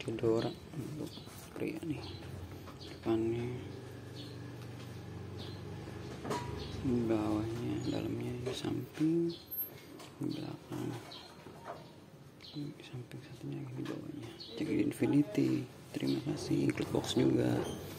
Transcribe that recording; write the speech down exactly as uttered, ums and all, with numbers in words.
Diodora untuk pria nih, depannya, bawahnya, dalamnya, di samping, di belakang, di samping satunya, di bawahnya. Jadi Infinity, terima kasih. Klik box juga.